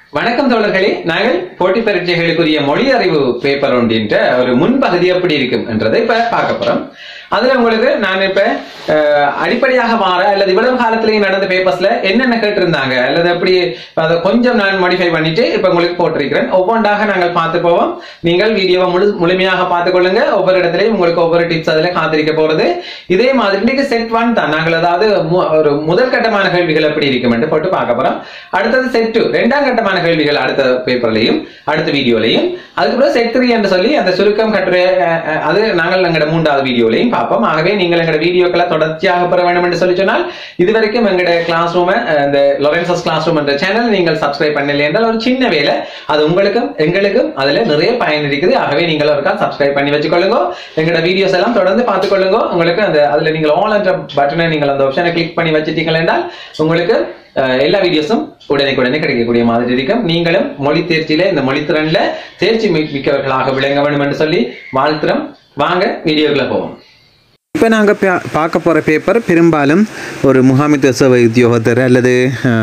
வணக்கம் தோழர்களே, நாங்கள் போட்டி பரீட்சைகளுக்குரிய மொழி அறிவு பேப்பர் ஒன்றின்ற ஒரு முன்பகுதி எப்படி இருக்கும் என்றதை இப்ப பார்க்க போறோம். அதுல உங்களுக்கு நான் இப்ப அடிப்படையாக மாற அல்லது இவ்வளவு காலத்திலேயே நடந்த பேப்பர்ஸ்ல என்னென்ன கேட்டிருந்தாங்க அல்லது எப்படி அதை கொஞ்சம் நான் மாடிஃபை பண்ணிட்டு இப்ப உங்களுக்கு போட்டிருக்கிறேன். ஒவ்வொன்றாக நாங்கள் பார்த்து போவோம். நீங்கள் வீடியோவை முழுமையாக பார்த்துக் கொள்ளுங்க. ஒவ்வொரு இடத்துலையும் உங்களுக்கு ஒவ்வொரு டிப்ஸ் அதுல காத்திருக்க போறது. இதே மாதிரி இன்னைக்கு செட் 1 தான். நாங்கள் அதாவது ஒரு முதல் கட்டமான கேள்விகள் எப்படி இருக்கும் என்று போட்டு பார்க்க போறோம். அடுத்தது செட் 2 இரண்டாம் கட்டமான கேள்விகள் அடுத்த பேப்பர்லையும் அடுத்த வீடியோலையும், அதுக்கப்புறம் செட் 3 என்று சொல்லி அந்த சுருக்கம் கட்டுரை அது நாங்கள் எங்களோட 3வது வீடியோலையும் பார்ப்போம். ஆகவே நீங்கள் எங்களோட வீடியோக்களை தொடர்ச்சியாக பெற வேண்டும் என்று சொல்லி சொன்னால் இதுவரைக்கும் எங்களோட கிளாஸ் ரூம் இந்த லாரன்சஸ் கிளாஸ் ரூம் என்ற சேனல் நீங்கள் சப்ஸ்கிரைப் பண்ணல என்றால் ஒரு சின்ன வேலை, அது உங்களுக்கும் எங்களுக்கும் அதுல நிறைய பயன் இருக்குது. ஆகவே நீங்கள் ஒருக்கா சப்ஸ்கிரைப் பண்ணி வச்சுக்கொள்ளுங்க. எங்களோட வீடியோஸ் எல்லாம் தொடர்ந்து பார்த்துக்கொள்ளுங்க. உங்களுக்கு அந்த அதுல நீங்கள் ஆல் என்ற பட்டனை நீங்கள் அந்த ஆப்ஷனை கிளிக் பண்ணி வச்சுட்டீங்கள் என்றால் உங்களுக்கு எல்லா வீடியோஸும் உடனே கிடைக்கக்கூடிய மாதிரி இருக்கும். நீங்களும் மொழி தேர்ச்சியில இந்த மொழித்திறன்ல தேர்ச்சி மிக்கவர்களாக விளங்க வேண்டும் என்று சொல்லி வாழ்த்துறோம். வாங்க வீடியோக்குள்ள போவோம். இப்போ நாங்கள் பார்க்க போகிற பேப்பர் பெரும்பாலும் ஒரு முகாமித்துவ சேவை உத்தியோகத்தர் அல்லது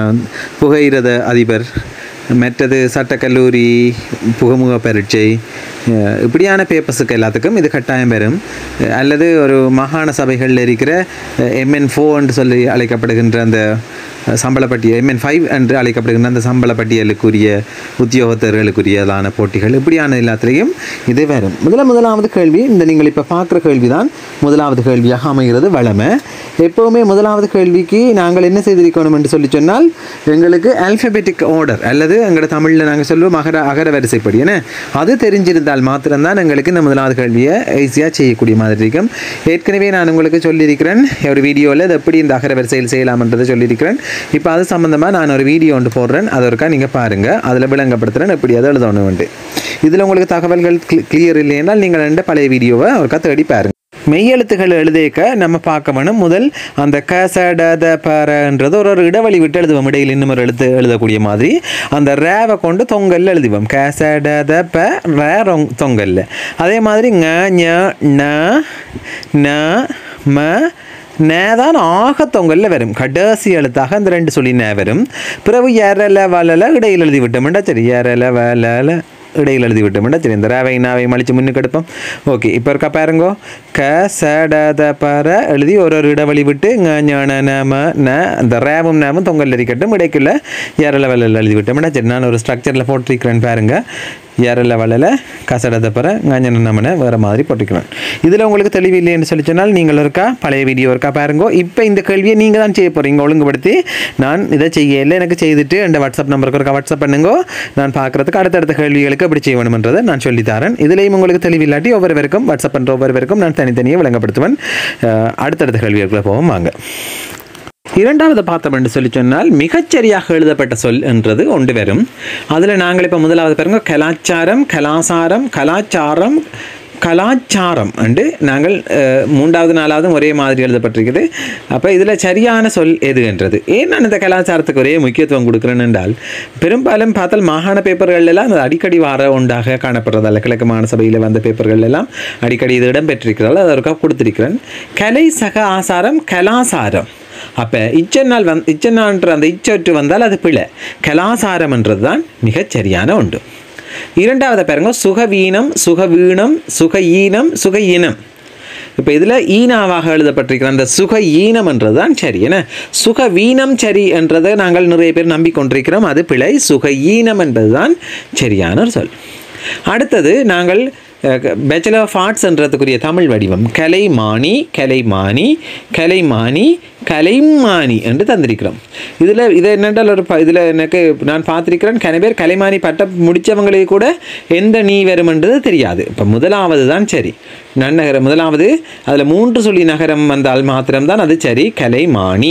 புகையிரத அதிபர், மற்றது சட்டக்கல்லூரி புகமுக பரீட்சை, இப்படியான பேப்பர்ஸுக்கு எல்லாத்துக்கும் இது கட்டாயம் பெறும். அல்லது ஒரு மாகாண சபைகளில் இருக்கிற MN4 என்று சொல்லி அழைக்கப்படுகின்ற அந்த சம்பளப்பட்டியல், MN5 என்று அழைக்கப்படுகின்ற அந்த சம்பளப்பட்டியலுக்குரிய உத்தியோகத்தர்களுக்குரியதான போட்டிகள், இப்படியான எல்லாத்துலேயும் இது வரும். முதலாவது கேள்வி இந்த நீங்கள் இப்போ பார்க்குற கேள்வி தான் முதலாவது கேள்வியாக அமைகிறது. வளமை எப்போவுமே முதலாவது கேள்விக்கு நாங்கள் என்ன செய்திருக்கணும் என்று சொல்லி சொன்னால் எங்களுக்கு ஆல்ஃபபெட்டிக் ஆர்டர் அல்லது எங்களோட தமிழில் நாங்கள் சொல்லுவோம் அகர வரிசைப்படி என்ன அது தெரிஞ்சிருந்தால் மாத்திரம்தான் எங்களுக்கு இந்த முதலாவது கேள்வியை ஈஸியாக செய்யக்கூடிய மாதிரி இருக்கும். ஏற்கனவே நான் உங்களுக்கு சொல்லியிருக்கிறேன் ஒரு வீடியோவில் இது எப்படி இந்த அகர வரிசையில் செய்யலாம்ன்றதை சொல்லியிருக்கிறேன். இப்போ அது சம்மந்தமாக நான் ஒரு வீடியோ ஒன்று போடுறேன், அது ஒருக்கா நீங்கள் பாருங்கள். அதில் விளங்கப்படுத்துகிறேன் எப்படி அதை எழுதணும் உண்டு. இதில் உங்களுக்கு தகவல்கள் கிளியர் இல்லைன்னால் நீங்கள் ரெண்டு பழைய வீடியோவை ஒருக்கா தேடி பாருங்கள். மெய்யெழுத்துக்கள் எழுதிக்க நம்ம பார்க்க வேணும். முதல் அந்த கசடதபரன்றது ஒரு இடைவெளி விட்டு எழுதுவோம். இடையில் இன்னும் ஒரு எழுத்து எழுதக்கூடிய மாதிரி அந்த ரேவை கொண்டு தொங்கல்ல எழுதுவோம். கசடதப ரே தொங்கல்ல. அதே மாதிரி ங ஞ ந ந ம நேதான் ஆகத்தொங்கல்ல வரும். கடைசி எழுத்தாக அந்த ரெண்டு சொல்லி நே வரும். பிறகு எரல வலல இடையில் எழுதி விட்டோம்டா சரி. எரல வலல இடையில் எழுதி விட்டோம்டா சரி. இந்த ரேவை நாவை மலிச்சு முன்னுக்கு எடுப்போம். ஓகே, இப்போ இருக்கா பாருங்கோ. கசடதபர எழுதி ஒரு இடைவெளி விட்டு அந்த ரேவும் நேமும் தொங்கல் இருக்கட்டும். இடைக்குள்ள எரல வலல எழுதி விட்டோம்டா சரி. நான் ஒரு ஸ்ட்ரக்சரில் போட்டிருக்கிறேன் பாருங்க. எரல வலல கசடதப்பற ஞான வேறு மாதிரி போட்டுக்கிறேன். இதில் உங்களுக்கு தெளிவு இல்லைன்னு சொல்லி சொன்னால் நீங்கள் இருக்கா பழைய வீடியோ இருக்கா பாருங்கோ. இப்போ இந்த கேள்வியை நீங்கள் தான் செய்ய போகிறீங்க. ஒழுங்குபடுத்தி நான் இதை செய்யலை, எனக்கு செய்துட்டு என் வாட்ஸ்அப் நம்பருக்கு இருக்கா வாட்ஸ்அப் பண்ணுங்கோ. நான் பார்க்குறதுக்கு அடுத்தடுத்த கேள்விகளுக்கு எப்படி செய்ய வேணும்ன்றதை நான் சொல்லித்தரேன். இதுலேயும் உங்களுக்கு தெளிவில்லாட்டி ஒவ்வொருவருக்கும் வாட்ஸ்அப் பண்ணுற ஒவ்வொருவருக்கும் நான் தனித்தனியாக விளங்கப்படுத்துவேன். அடுத்தடுத்த கேள்விகளுக்குள்ள போவோம் வாங்க. இரண்டாவது பார்த்தோம் என்று சொல்லி சொன்னால் மிகச்சரியாக எழுதப்பட்ட சொல் என்றது ஒன்று வரும். அதில் நாங்கள் இப்போ முதலாவது பாருங்க கலாச்சாரம், கலாசாரம், கலாச்சாரம், கலாச்சாரம் என்று நாங்கள் 3வது 4வது ஒரே மாதிரி எழுதப்பட்டிருக்குது. அப்போ இதில் சரியான சொல் எது என்றது. ஏன் நான் இந்த கலாச்சாரத்துக்கு ஒரே முக்கியத்துவம் கொடுக்குறேன் என்றால் பெரும்பாலும் பார்த்தால் மாகாண பேப்பர்கள் எல்லாம் அது அடிக்கடி வார ஒன்றாக காணப்படுறதால கிழக்கு மாகாண சபையில் வந்த பேப்பர்கள் எல்லாம் அடிக்கடி இது இடம்பெற்றிருக்கிறதால அதற்காக கொடுத்திருக்கிறேன். கலை சக ஆசாரம், கலாசாரம். அப்போ இச்சென்னான்ற அந்த இச்சொற்று வந்தால் அது பிழை. கலாசாரம் என்றது தான் மிகச்சரியான ஒன்று. இரண்டாவது பாருங்க சுகவீனம், சுகவீனம், சுகஈனம், சுகஈனம். இப்போ இதில் ஈனாவாக எழுதப்பட்டிருக்கிற அந்த சுக ஈனம் என்றது தான் சரி. ஏன்னா சுகவீனம் சரி என்றதை நாங்கள் நிறைய பேர் நம்பிக்கொண்டிருக்கிறோம், அது பிழை. சுக ஈனம் என்பது தான் சரியான ஒரு சொல். அடுத்தது நாங்கள் பேச்சுலர் ஆஃப் ஆர்ட்ஸ் என்றதுக்குரிய தமிழ் வடிவம் கலைமானி, கலைமானி, கலைமானி, கலைமானி என்று தந்திருக்கிறோம். இதை என்னென்றால் இதில் எனக்கு நான் பார்த்திருக்கிறேன் கன பேர் கலைமானி பட்டம் முடித்தவங்களே கூட எந்த நீ வரும்ன்றது தெரியாது. இப்போ முதலாவது தான் சரி. நன்னகரம் முதலாவது, அதில் 3 சொல்லி நகரம் வந்தால் மாத்திரம்தான் அது சரி, கலைமானி.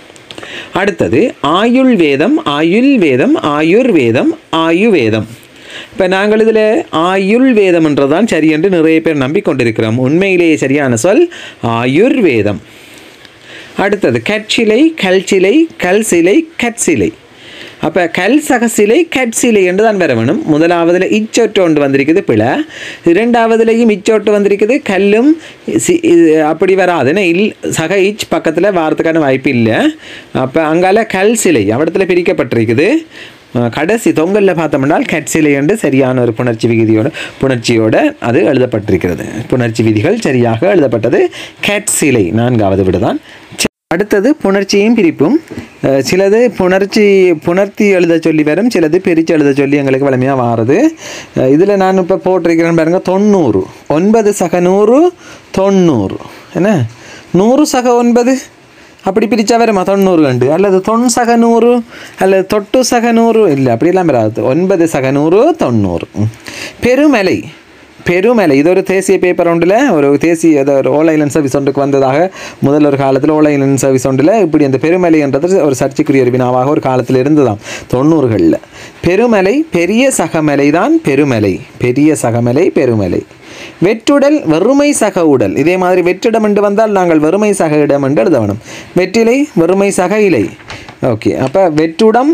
அடுத்தது ஆயுள் வேதம், ஆயுள் வேதம், ஆயுர்வேதம், ஆயுவேதம். இப்போ நாங்கள் இதில் ஆயுள் வேதம் என்றதான் சரி என்று நிறைய பேர் நம்பிக்கொண்டிருக்கிறோம். உண்மையிலேயே சரியான சொல் ஆயுர்வேதம். அடுத்தது கற்சிலை, கல்சிலை, கல்சிலை, கற்சிலை. அப்போ கல் சகசிலை, கற்சிலை என்று தான் வர வேணும். முதலாவதுல இச்சொட்டு ஒன்று வந்திருக்குது பிழை. இரண்டாவதுலேயும் இச்சொட்டு வந்திருக்குது, கல்லும் அப்படி வராது. ஏன்னா சக இச் பக்கத்தில் வாரத்துக்கான வாய்ப்பு இல்லை. அப்போ அங்கால கல் சிலை அவடத்தில் பிரிக்கப்பட்டிருக்குது. கடைசி தொங்கலில் பார்த்தோம்னால் கட்சிலை என்று சரியான ஒரு புணர்ச்சியோட அது எழுதப்பட்டிருக்கிறது. புணர்ச்சி விதிகள் சரியாக எழுதப்பட்டது கட்சிலை 4வது விடுதான். அடுத்தது புணர்ச்சியும் பிரிப்பும். சிலது புணர்த்தி எழுத சொல்லி வரும், சிலது பிரித்து எழுத சொல்லி எங்களுக்கு வலிமையாக வாருது. இதில் நான் இப்போ போட்டிருக்கிறேன் பாருங்க 90 9 சக 100 90 என்ன 100 சக 9 அப்படி பிரித்தா வருமா 90 கண்டு, அல்லது 9 சக 100 அல்லது 8 சக 100 இல்லை அப்படிலாம் வராது. 9 சக 100 90. பெருமலை இது ஒரு தேசிய பேப்பர் ஒன்றில் ஒரு தேசிய ஒரு ஓல் ஐலண்ட் சர்வீஸ் ஒன்றுக்கு வந்ததாக முதல் ஒரு காலத்தில் ஓல் ஐலண்ட் சர்வீஸ் ஒன்றில் இப்படி அந்த பெருமலை என்றது ஒரு சர்ச்சைக்குரிய ஒரு வினாவாக ஒரு காலத்தில் இருந்துதான் 90களில். பெருமலை பெரிய சகமலை தான் பெருமலை, பெரிய சகமலை பெருமலை. வெற்றுடல் வெறுமை சக உடல், இதே மாதிரி வெற்றிடம் என்று வந்தால் நாங்கள் வெறுமை சக இடம் என்று எழுத வேணும். வெற்றிலை வெறுமை சக இலை. ஓகே, அப்போ வெற்றிடம்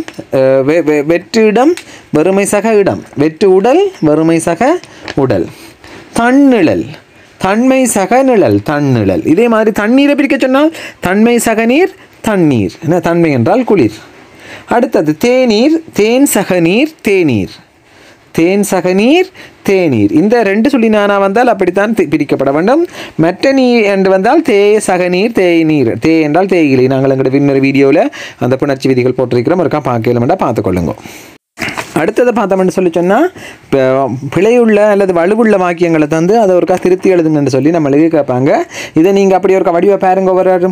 வெறுமை சக இடம், வெற்று உடல் வெறுமை சக உடல். தன்னிழல் தன்மை சக நிழல் தன்னிழல். இதே மாதிரி தண்ணீரை பிரிக்க சொன்னால் தன்மை சக நீர் தண்ணீர், என்ன தன்மை என்றால் குளிர். அடுத்தது தேநீர் தேன் சக நீர் தேநீர், தேன் சக நீர் தேநீர். இந்த 2 சொல்லி நானா வந்தால் அப்படித்தான் பிரிக்கப்பட வேண்டும். மற்ற நீர் என்று வந்தால் தே சக நீர் தேநீர், தே என்றால் தேயிலை. நாங்கள் எங்களோட பின்னர் வீடியோவில் அந்த புணர்ச்சி விதிகள் போட்டிருக்கிறோம், ஒருக்கா பார்க்கலாம்டா பார்த்துக்கொள்ளுங்க. அடுத்ததை பார்த்தோம்னு சொல்லி சொன்னால் இப்போ பிழையுள்ள அல்லது வலுவுள்ள வாக்கியங்களை தந்து அதை ஒருக்கா திருத்தி எழுதுங்கன்னு சொல்லி நம்மளுக்கு கேட்பாங்க. இதை நீங்கள் அப்படி ஒருக்கா வடிவ பாருங்க. வரும்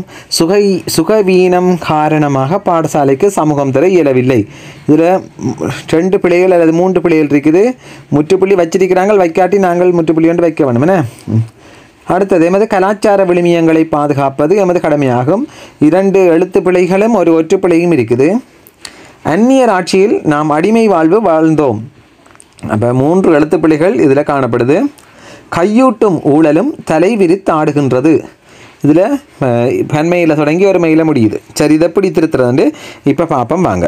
சுகவீனம் காரணமாக பாடசாலைக்கு சமூகம் தர இயலவில்லை. இதில் 2 பிழைகள் அல்லது 3 பிழைகள் இருக்குது. முற்றுப்புள்ளி வச்சிருக்கிறாங்க, வைக்காட்டி நாங்கள் முற்றுப்புள்ளி ஒன்று வைக்க வேணும் என்ன. அடுத்தது எமது கலாச்சார விழுமியங்களை பாதுகாப்பது எமது கடமையாகும். 2 எழுத்து பிழைகளும் ஒரு ஒற்று பிழையும் இருக்குது. அந்நியர் ஆட்சியில் நாம் அடிமை வாழ்வு வாழ்ந்தோம். அப்போ 3 எழுத்து பிழைகள் இதில் காணப்படுது. கையூட்டும் ஊழலும் தலை விரித்து ஆடுகின்றது. இதில் பன்மையில் தொடங்கி ஒரு மையில் முடியுது. சரி, இதை எப்படி திருத்துறது இப்போ பார்ப்போம் வாங்க.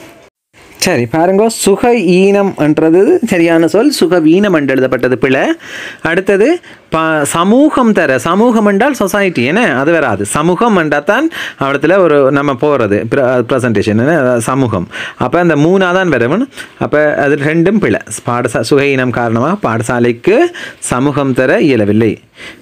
சரி பாருங்க, சுக ஈனம் என்றது சரியான சொல், சுகவீனம் என்று எழுதப்பட்டது பிழை. அடுத்தது சமூகம் தர, சமூகம் என்றால் சொசைட்டி என்ன, அது வராது. சமூகம் என்றால் தான் அவளத்தில் ஒரு நம்ம போகிறது ப்ரெசன்டேஷன் சமூகம். அப்போ அந்த 3 தான் வரணும். அப்போ அது 2ம் பிழை. சுக ஈனம் காரணமாக பாடசாலைக்கு சமூகம் தர இயலவில்லை.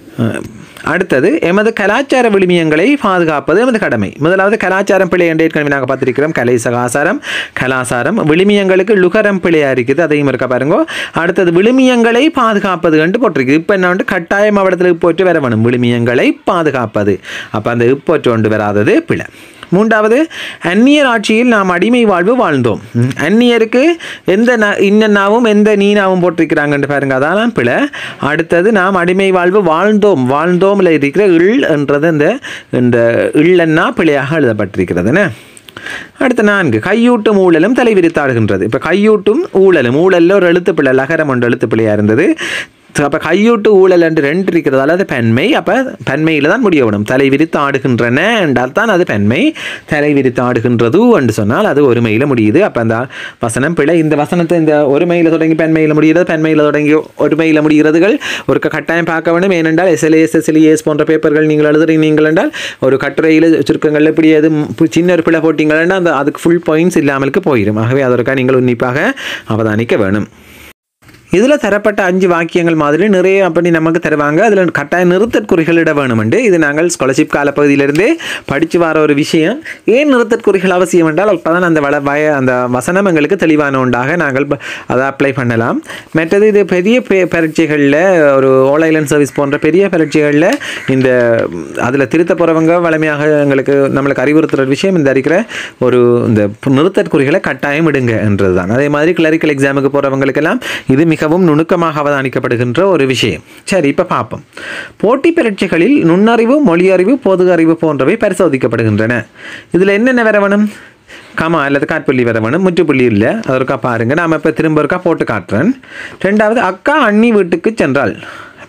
அடுத்தது எமது கலாச்சார விழுமியங்களை பாதுகாப்பது எமது கடமை. முதலாவது கலாச்சாரம் பிழை என்று ஏற்கனவே நாங்கள் பார்த்துருக்கிறோம். கலை சகாசாரம் கலாசாரம். விழுமியங்களுக்கு லுகரம் பிழையாக இருக்குது, அதையும் இருக்க பாருங்க. அடுத்தது விழுமியங்களை பாதுகாப்பது என்று போட்டிருக்கு. இப்போ என்ன கட்டாயம் அவடத்தில் இப்போற்று வர வேணும், விழுமியங்களை பாதுகாப்பது. அப்போ அந்த இப்போற்று ஒன்று வராதது பிழை. 3வது அந்நியர் ஆட்சியில் நாம் அடிமை வாழ்வு வாழ்ந்தோம். அந்நியருக்கு எந்த இன்னனாவும் எந்த நீனாவும் போட்டிருக்கிறாங்கன்னு பாருங்க, அதான் பிழை. அடுத்தது நாம் அடிமை வாழ்வு வாழ்ந்தோம், வாழ்ந்தோம்ல இருக்கிற இள் என்றது இந்த இள்ளன்னா பிழையாக எழுதப்பட்டிருக்கிறதுன்னு. அடுத்த 4 கையூட்டும் ஊழலும் தலைவிரித்தாடுகின்றது. இப்போ கையூட்டும் ஊழலும், ஊழலில் ஒரு எழுத்து பிழை, லகரம் ஒன்று எழுத்து பிழையாக இருந்தது. அப்போ கையூட்டு ஊழல் என்று 2 இருக்கிறதால அது பெண்மை. அப்போ பெண்மையில் தான் முடிய வேணும். தலை விரித்து ஆடுகின்றன என்றால் தான் அது பெண்மை. தலை விரித்து ஆடுகின்றது என்று சொன்னால் அது ஒருமையில் முடியுது. அப்போ அந்த வசனம் பிழை. இந்த வசனத்தை இந்த ஒருமையில் தொடங்கி பெண்மையில் முடிகிறது, பெண்மையில் தொடங்கி ஒருமையில் முடிகிறதுகள் ஒரு கட்டாயம் பார்க்க வேண்டும். ஏனென்றால் SLAS போன்ற பேப்பர்கள் நீங்கள் எழுதுறீங்க என்றால் ஒரு கட்டுரையில் சுருக்கங்கள் இப்படி எது சின்ன ஒரு பிழை போட்டிங்கன்னா அந்த அதுக்கு ஃபுல் பாயிண்ட்ஸ் இல்லாமலுக்கு போயிடும். ஆகவே அதற்காக நீங்கள் உன்னிப்பாக அவதானிக்க வேணும். இதில் தரப்பட்ட 5 வாக்கியங்கள் மாதிரி நிறைய அப்படி நமக்கு தருவாங்க. அதில் கட்டாய நிறுத்தற்குறிகளிட வேணுமெண்டு இது நாங்கள் ஸ்காலர்ஷிப் காலப்பகுதியிலிருந்தே படித்து வர ஒரு விஷயம். ஏன் நிறுத்தற்குறிகள் அவசியம் என்றால் அப்போ தான் அந்த வசனம் எங்களுக்கு தெளிவான உண்டாக நாங்கள் அதை அப்ளை பண்ணலாம். மற்றது இது பெரிய பரீட்சைகளில் ஒரு ஓல் ஐலண்ட் சர்வீஸ் போன்ற பெரிய பரீட்சைகளில் இந்த அதில் திருத்த போகிறவங்க வலிமையாக நம்மளுக்கு அறிவுறுத்துகிற விஷயம் இந்த இருக்கிற ஒரு இந்த நிறுத்தற்குறிகளை கட்டாயம் இடுங்க என்றது தான். அதே மாதிரி கிளரிக்கல் எக்ஸாமுக்கு போகிறவங்களுக்கெல்லாம் இது மிகவும் நுணுக்கமாக அவதானிக்கப்படுகின்ற ஒரு விஷயம். சரி, இப்போ பார்ப்போம். போட்டி பரீட்சைகளில் நுண்ணறிவு, மொழியறிவு, பொது அறிவு போன்றவை பரிசோதிக்கப்படுகின்றன. இதில் என்னென்ன வரவணும்? கமா அல்லது காட்புள்ளி வரவணும், முற்றுப்புள்ளி இல்லை. அதற்கா பாருங்க, நாம் இப்போ திரும்ப ஒருக்கா போட்டு காட்டுறேன். 2வது அக்கா அண்ணி வீட்டுக்கு சென்றாள். இப்போ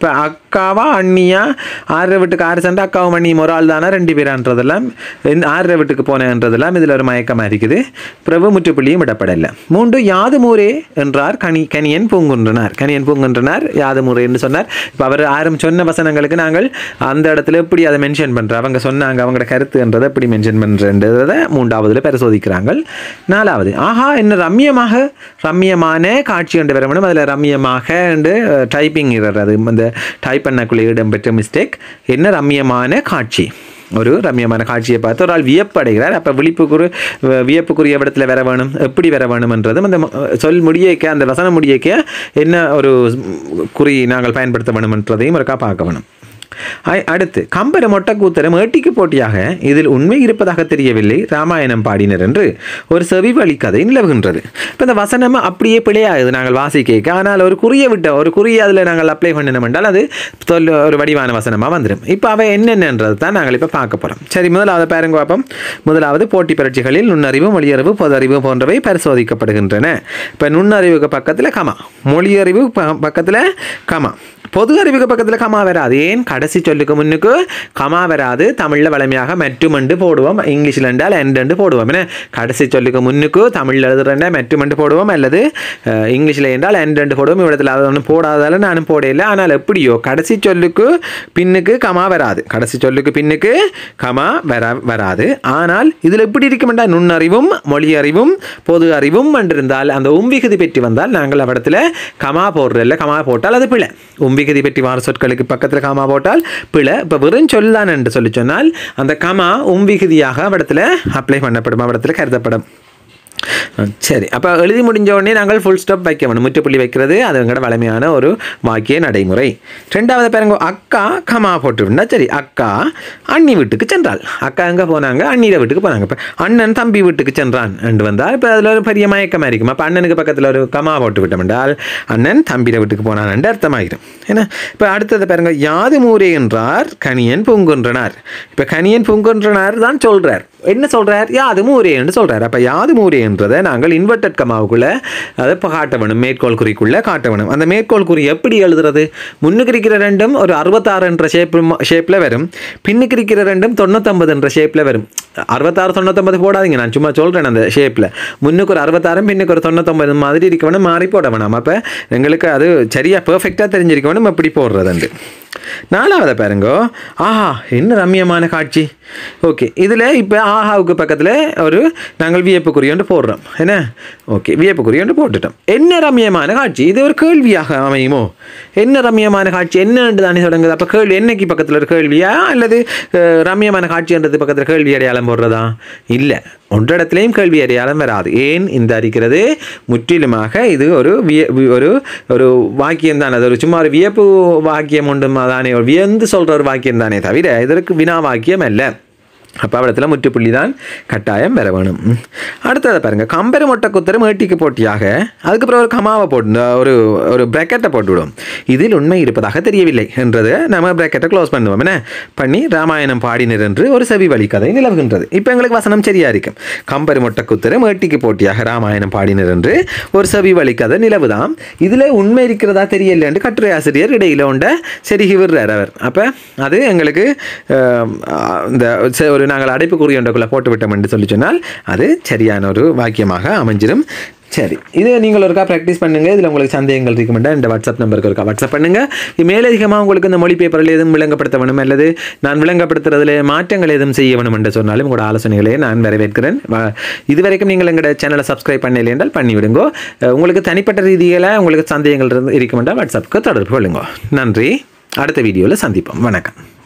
அக்காவா அண்ணியா 6 வீட்டுக்கு 6 சண்டை அக்காவும் அண்ணியும் ஒரு ஆள் தானே 2 பேரான்றதெல்லாம் 6 வீட்டுக்கு போனேன்றதெல்லாம் இதில் ஒரு மயக்கமாக இருக்குது. பிரபு முற்றுப்புள்ளியும் விடப்படலை. 3 யாதுமூரே என்றார் கணியன் பூங்குன்றனார். கணியன் பூங்குன்றனார் யாதுமூரே என்று சொன்னார். இப்போ அவர் ஆரம் சொன்ன வசனங்களுக்கு நாங்கள் அந்த இடத்துல எப்படி அதை மென்ஷன் பண்ணுறோம், அவங்க சொன்னாங்க அவங்களோட கருத்துன்றதை எப்படி மென்ஷன் பண்ணுறன்றதை 3ஆவதுல பரிசோதிக்கிறாங்க. 4ஆவது ஆஹா என்ன ரம்யமான காட்சி என்று வர வேணும். அதில் ரம்யமாக என்று டைப்பிங் அது அந்த டைப் பண்ணக்குள்ளே இடம்பெற்ற மிஸ்டேக். என்ன ரம்யமான காட்சி, ஒரு ரம்யமான காட்சியை பார்த்து ஒரு ஆள் வியப்படைகிறார். அப்போ வியப்புக்குரிய இடத்துல வர வேணும், எப்படி வர வேணும்ன்றதும் அந்த சொல் முடியக்க அந்த வசனம் முடியக்க என்ன ஒரு குறி நாங்கள் பயன்படுத்த வேணும்ன்றதையும் ஒருக்கா பார்க்க வேணும். அடுத்து கம்பரும் ஒட்டக்கூத்தரும் ஏட்டிக்கு போட்டியாக இதில் உண்மை இருப்பதாக தெரியவில்லை ராமாயணம் பாடினர் என்று ஒரு செவி வழி கதை நிலவுகின்றது. இப்போ இந்த வசனம் அப்படியே பிழையாகுது நாங்கள் வாசிக்க. ஆனால் ஒரு குறிய அதில் நாங்கள் அப்ளை பண்ணணும் என்றால் அது ஒரு வடிவான வசனமாக வந்துடும். இப்போ அவை என்னென்னன்றது தான் நாங்கள் இப்போ பார்க்க போகிறோம். சரி, முதலாவது பாருங்க பார்ப்போம். முதலாவது போட்டி பரீட்சைகளில் நுண்ணறிவு, மொழியறிவு, பொது அறிவு போன்றவை பரிசோதிக்கப்படுகின்றன. இப்போ நுண்ணறிவுக்கு பக்கத்தில் கமா, மொழியறிவு பக்கத்தில் கமா, பொது அறிவுக்கு பக்கத்தில் கமா வராது. ஏன்? கடைசி சொல்லுக்கு முன்னுக்கு கமா வராது. தமிழில் வளமையாக மெட்டுமண்டு போடுவோம், இங்கிலீஷில் என்றால் எண்டு போடுவோம். என்ன கடைசி சொல்லுக்கு முன்னுக்கு தமிழில் எழுதுறேன் மெட்டுமண்டு போடுவோம், அல்லது இங்கிலீஷில் என்றால் எண்டு போடுவோம். இவ்விடத்தில் அதை ஒன்றும் போடாதால நானும் போடையில்லை. ஆனால் எப்படியோ கடைசி சொல்லுக்கு பின்னுக்கு கமா வராது, கடைசி சொல்லுக்கு பின்னுக்கு கமா வராது. ஆனால் இதில் எப்படி இருக்குமெண்டா நுண்ணறிவும் மொழியறிவும் பொது அறிவும் என்றிருந்தால் அந்த உம்பிகுதி பெற்றி வந்தால் நாங்கள் அவ்விடத்தில் கமா போடுறதில்லை. கமா போட்டால் அது பிழை. உம்பிகுதி பெற்றி வார சொற்களுக்கு பக்கத்தில் கமா போட்டால் பிழை. இப்போ வெறும் சொல்லான் என்று சொல்லி சொன்னால் அந்த கமா உம்பிகுதியாக அவ்விடத்தில் அப்ளை பண்ணப்படும், அவ்விடத்தில் கருதப்படும். சரி, அப்போ எழுதி முடிஞ்ச உடனே நாங்கள் ஃபுல் ஸ்டாப் வைக்க வேணும். முற்றுப்புள்ளி வைக்கிறது அது எங்களோட வளமையான ஒரு வாக்கிய நடைமுறை. 2வது பாருங்க, அக்கா கமா போட்டுருந்தா சரி, அக்கா அண்ணி வீட்டுக்கு சென்றாள். அக்கா எங்கே போனாங்க? அண்ணியோட வீட்டுக்கு போனாங்க. இப்போ அண்ணன் தம்பி வீட்டுக்கு சென்றான் என்று வந்தால் இப்போ அதில் ஒரு பெரிய மயக்கமாக இருக்கும். அப்போ அண்ணனுக்கு பக்கத்தில் ஒரு கமா போட்டு விட்டோம் என்றால் அண்ணன் தம்பியோட வீட்டுக்கு போனான் என்று அர்த்தமாகிடும். ஏன்னா இப்போ அடுத்தது பாருங்க, யாதுமூரே என்றார் கணியன் பூங்குன்றனார். இப்போ கணியன் பூங்குன்றனார் தான் சொல்கிறார். என்ன சொல்கிறார்? யாதுமூரே என்று சொல்கிறார். அப்போ யாதுமூரே என்றதை நாங்கள் இன்வெர்டட் கமாவுக்குள்ளே அதை இப்போ காட்ட வேணும், மேற்கோள் குறிக்குள்ளே காட்ட வேணும். அந்த மேற்கோள் குறி எப்படி எழுதுறது? முன்னுக்கு இருக்கிற ரெண்டும் ஒரு 66 என்ற ஷேப்பில் வரும், பின்னுக்கு இருக்கிற ரெண்டும் 99 என்ற ஷேப்பில் வரும். 66 99 போடாதீங்க, நான் சும்மா சொல்கிறேன். அந்த ஷேப்பில் முன்னுக்கு ஒரு 66 பின்னுக்கு ஒரு 99 மாதிரி இருக்க வேணும், மாறி போட வேணாம். அப்போ எங்களுக்கு அது சரியாக பெர்ஃபெக்டாக தெரிஞ்சிருக்க வேணும் எப்படி போடுறதுண்டு. 4வது பாருங்க, ஆஹா என்ன ரம்யமான காட்சி. ஓகே, இதில் இப்போ ஆஹாவுக்கு பக்கத்தில் ஒரு நாங்கள் வியப்புக்குறியோண்டு போடுறோம். என்ன ஓகே, வியப்புக்குறியோண்டு போட்டுட்டோம். என்ன ரம்யமான காட்சி, இது ஒரு கேள்வியாக அமையுமோ? என்ன ரம்யமான காட்சி என்னன்னு தானே தொடங்குது. அப்போ கேள்வி என்னைக்கு பக்கத்தில் ஒரு கேள்வியா அல்லது ரம்யமான காட்சின்றது பக்கத்தில் கேள்வி அடையாளம் போடுறதா? இல்லை, ஒன்றிடத்துலையும் கேள்வி அடையாளம் வராது. ஏன்? இந்த அறிக்கிறது முற்றிலுமாக இது ஒரு வாக்கியம் தான். அது ஒரு சும்மா ஒரு வியப்பு வாக்கியம் உண்டு தானே, ஒரு வியந்து சொல்கிற ஒரு வாக்கியம் தானே தவிர இதற்கு வினா வாக்கியம் அல்ல. அப்போ அவளத்தில் முற்றுப்புள்ளி தான் கட்டாயம் வர வேணும். அடுத்ததை பாருங்கள், கம்பரும் ஒட்டக்கூத்தரும் ஏட்டிக்கு போட்டியாக அதுக்கப்புறம் ஒரு கமாவை போட்டு ஒரு ப்ராக்கெட்டை போட்டு விடுவோம். இதில் உண்மை இருப்பதாக தெரியவில்லை என்றதை நம்ம ப்ராக்கெட்டை க்ளோஸ் பண்ணுவோம். என்ன பண்ணி ராமாயணம் பாடினர் என்று ஒரு செவி வழி கதை நிலவுகின்றது. இப்போ எங்களுக்கு வசனம் சரியாக இருக்கும். கம்பரும் ஒட்டக்கூத்தரும் ஏட்டிக்கு போட்டியாக ராமாயணம் பாடினர் என்று ஒரு செவி வழி கதை நிலவுதான். இதில் உண்மை இருக்கிறதா தெரியலை என்று கட்டுரை ஆசிரியர் இடையில உண்ட செருகி விடுறார் அவர். அப்போ அது எங்களுக்கு இந்த நாங்கள் அடைப்புக்குறி ஒன்றுக்குள்ளே போட்டு விட்டோம் என்று சொல்லி சொன்னால் அது சரியான ஒரு வாக்கியமாக அமைஞ்சிடும். சரி, இது நீங்கள் ஒருக்கா ப்ராக்டிஸ் பண்ணுங்கள். இதில் உங்களுக்கு சந்தேகங்கள் இருக்குமெண்டா இந்த வாட்ஸ்அப் நம்பருக்கு ஒருக்கா வாட்ஸ்அப் பண்ணுங்கள். மேலதிகமாக உங்களுக்கு இந்த மொழி பேப்பரில் எதுவும் விளங்கப்படுத்த வேணும் அல்லது நான் விளங்கப்படுத்துறதுல மாற்றங்கள் எதுவும் செய்ய வேணும் என்று சொன்னாலும் உங்களோட ஆலோசனைகளை நான் வரவேற்கிறேன். இதுவரைக்கும் நீங்கள் எங்களோட சேனலை சப்ஸ்கிரைப் பண்ணலை என்றால் பண்ணிவிடுங்கோ. உங்களுக்கு தனிப்பட்ட ரீதியில் உங்களுக்கு சந்தேகங்கள் இருக்குமெண்டா வாட்ஸ்அப்புக்கு தொடர்பு கொள்ளுங்க. நன்றி, அடுத்த வீடியோவில் சந்திப்போம். வணக்கம்.